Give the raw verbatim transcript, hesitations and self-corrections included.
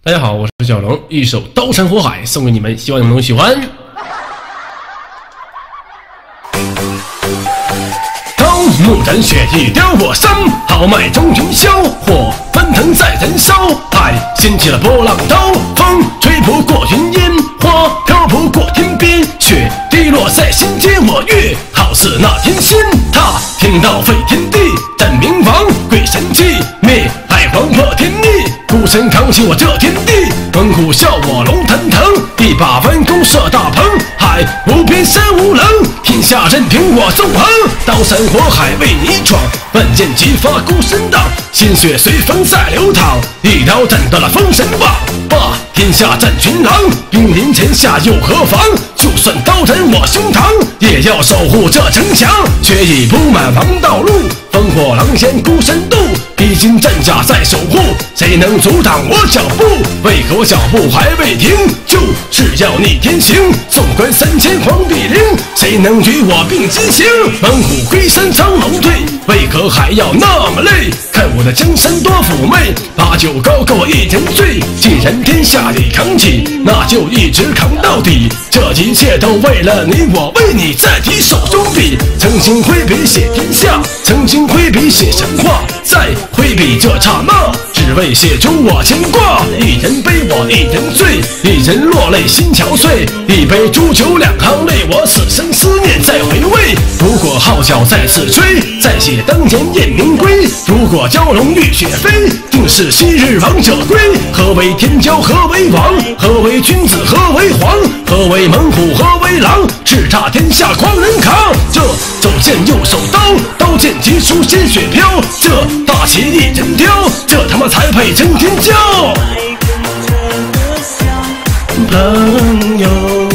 大家好，我是小龙，一首《刀山火海》送给你们，希望你们能喜欢。刀木斩血一雕我身，豪迈中云霄，火奔腾在燃烧，海掀起了波浪涛，风吹拂过云烟，花飘拂过天边，雪滴落在心间，我跃好似那天仙，踏天道飞天地，斩冥王鬼神气，灭海皇破天逆，孤身扛起我这天地，猛虎啸我龙腾腾，一把弯弓射大鹏，海无边山无棱，天下任凭我纵横，刀山火海为你闯，万箭齐发孤身挡，鲜血随风在流淌，一刀斩断了封神榜，霸天下战群狼，兵临城下又何妨，就算刀斩我胸膛，也要守护这城墙，血已铺满王道路，烽火狼烟孤身渡，披荆战甲在守护，谁能阻挡我脚步？为何我脚步还未停？就是要逆天行，纵观三千黄帝陵，谁能与我并肩行？猛虎归山苍龙退，为何还要那么累？看我的江山多妩媚，把酒高歌我一人醉。既然天下你扛起，那就一直扛到底。这一切都为了你，我为你再提手中笔。曾经挥笔写天下，曾经挥笔写神话，再挥笔这刹那，只为写出我牵挂。一人悲我一人醉，一人落泪心憔悴。一杯煮酒两行泪，我此生思念再回味。如果号角再次吹，再写当年雁鸣归。如果蛟龙浴血飞，定是昔日王者归。何为天骄何为王？何为君子何为皇？何为猛虎何为狼？叱咤天下狂人扛。这手剑右手刀，刀剑急出鲜血飘。这大旗一人雕，这他妈才配称天骄。朋友。